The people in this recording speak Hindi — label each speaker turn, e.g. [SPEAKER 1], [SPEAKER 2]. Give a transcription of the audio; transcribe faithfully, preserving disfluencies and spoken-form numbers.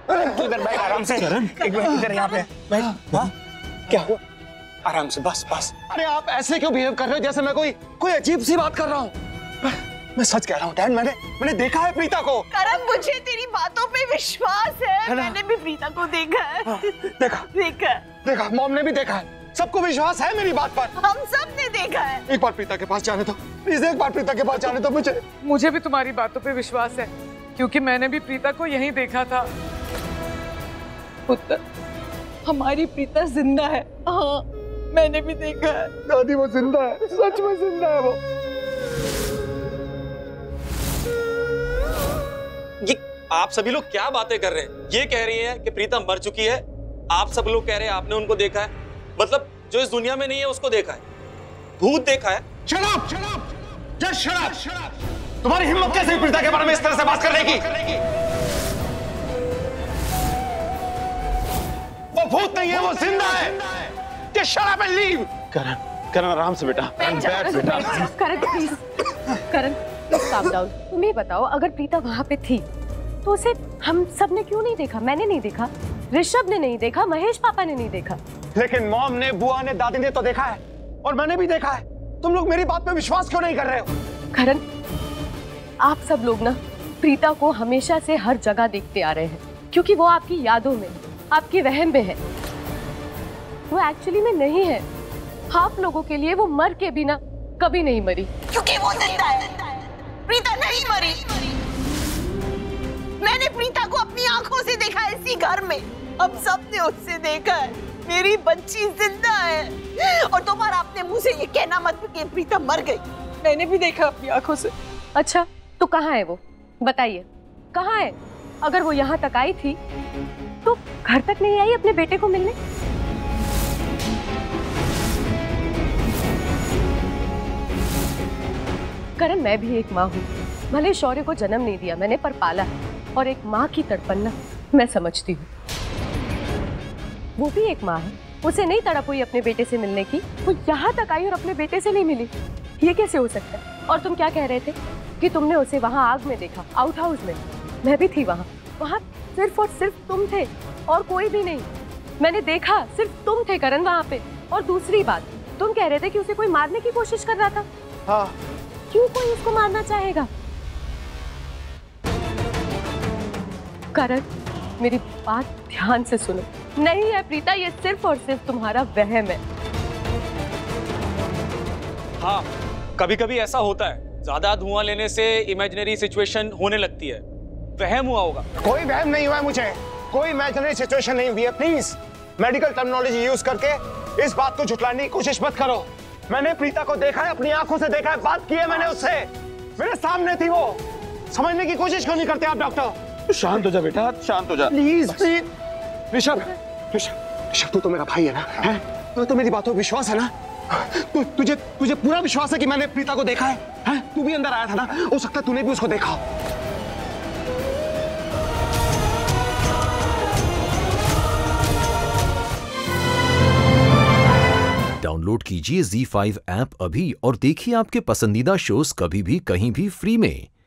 [SPEAKER 1] इधर बैठ आराम से। एक मिनट इधर यहाँ पे बैठ। हाँ क्या हुआ? आराम से, बस बस। अरे आप ऐसे क्यों बिहेव कर रहे हो जैसे मैं कोई कोई अजीब सी बात कर रहा हूँ? मैं सच कह रहा हूँ डैड, मैंने मैंने देखा है प्रीता को।
[SPEAKER 2] करण मुझे तेरी बातों पे विश्वास है, है मैंने भी प्रीता को देखा है।
[SPEAKER 1] हाँ, देखा
[SPEAKER 2] देखा
[SPEAKER 1] देखा मॉम ने भी देखा है, सबको विश्वास है मेरी बात पर।
[SPEAKER 2] हम सब ने देखा है।
[SPEAKER 1] एक बार प्रीता के पास जाने दो प्लीज, एक बार प्रीता के पास जाने दो मुझे।
[SPEAKER 3] मुझे भी तुम्हारी बातों पे विश्वास है क्योंकि मैंने भी प्रीता को यहीं देखा था। पुत्र, हमारी प्रीता जिंदा है। हाँ मैंने भी देखा है।
[SPEAKER 1] दादी वो जिंदा है, सच में जिंदा है वो।
[SPEAKER 4] ये आप सभी लोग क्या बातें कर रहे हैं? ये कह रही हैं कि प्रीता मर चुकी है, आप सब लोग कह रहे हैं आपने उनको देखा है। मतलब जो इस दुनिया में नहीं है उसको देखा है, भूत देखा है।
[SPEAKER 1] Shut up, shut up, just shut up, shut up. तुम्हारी हिम्मत कैसे हुई प्रीता के बारे में इस तरह से बात करने की? वो भूत नहीं है, वो जिंदा है। Just shut up and leave. Karan, Karan आराम से बेटा।
[SPEAKER 5] Karan please, Karan please calm down. तुम ही बताओ, अगर प्रीता वहां पे थी तो उसे हम सब ने क्यों नहीं देखा? मैंने नहीं देखा, ऋषभ ने नहीं देखा, महेश पापा ने नहीं देखा।
[SPEAKER 1] लेकिन मॉम ने, बुआ ने, दादी ने तो देखा है और मैंने भी देखा है। तुम लोग मेरी बात पे विश्वास क्यों नहीं कर रहे हो?
[SPEAKER 5] करण, आप सब लोग ना प्रीता को हमेशा से हर जगह देखते आ रहे हैं क्योंकि वो आपकी यादों में, आपके वहम में है। वो एक्चुअली में नहीं है। आप लोगों के लिए वो मर के भी ना कभी नहीं मरी।
[SPEAKER 2] क्योंकि वो जिंदा है। प्रीता नहीं मरी। मैंने प्रीता को अपनी आंखों से देखा है इसी घर में। अब सबने उससे देखा है। मेरी बच्ची जिंदा है। और दोबारा अपने मुंह से ये कहना मत कि प्रीता मर गई। मैंने भी देखा अपनी आंखों से।
[SPEAKER 5] अच्छा तो कहाँ है वो? बताइए कहाँ है? अगर वो यहाँ तक आई थी तो घर तक नहीं आई अपने बेटे को मिलने? करण, मैं भी एक माँ हूँ। भले शौर्य को जन्म नहीं दिया मैंने, पर पाला है। और एक माँ की तड़पन ना मैं समझती हूँ। वो भी एक माँ है, उसे नहीं तड़प हुई अपने बेटे से मिलने की। वो यहाँ तक आई और अपने बेटे से नहीं मिली। ये कैसे हो सकता है? और तुम क्या कह रहे थे कि तुमने उसे वहाँ आग में देखा, आउट हाउस में? मैं भी थी वहाँ। वहाँ सिर्फ और सिर्फ तुम थे और कोई भी नहीं। मैंने देखा, सिर्फ तुम थे करण वहाँ पे। और दूसरी बात, तुम कह रहे थे कि उसे कोई मारने की कोशिश कर रहा था।
[SPEAKER 1] हाँ।
[SPEAKER 5] क्यों कोई उसको मारना चाहेगा? करण, मेरी बात ध्यान से सुनो। नहीं है प्रीता, ये सिर्फ और सिर्फ तुम्हारा वहम है।
[SPEAKER 4] हाँ, कभी कभी ऐसा होता है, ज्यादा धुआं लेने से इमेजिनरी सिचुएशन होने लगती है। वहम हुआ होगा।
[SPEAKER 1] कोई वहम नहीं हुआ है मुझे, कोई इमेजिनरी सिचुएशन नहीं हुई है। प्लीज मेडिकल टर्मिनोलॉजी यूज करके इस बात को झुठलाने की कोशिश मत करो। मैंने प्रीता को देखा है, अपनी आंखों से देखा है, बात की है मैंने उससे। मेरे सामने थी वो। समझने की कोशिश क्यों नहीं करते आप डॉक्टर?
[SPEAKER 6] शांत हो जा बेटा, शांत हो जा
[SPEAKER 1] प्लीज प्लीज। ऋषभ, ऋषभ, ऋषभ तू तो मेरा भाई है ना? है? तो, तो मेरी बातों पर विश्वास है ना? तु, तुझे तुझे पूरा विश्वास है कि मैंने प्रीता को देखा है? है? तू भी अंदर आया था ना? हो सकता है तूने भी उसको देखा।
[SPEAKER 7] डाउनलोड कीजिए ज़ी फाइव ऐप अभी और देखिए आपके पसंदीदा शोज कभी भी कहीं भी फ्री में।